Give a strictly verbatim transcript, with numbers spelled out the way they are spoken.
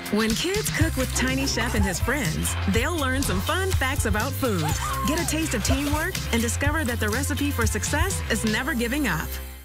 When kids cook with Tiny Chef and his friends, they'll learn some fun facts about food, get a taste of teamwork, and discover that the recipe for success is never giving up.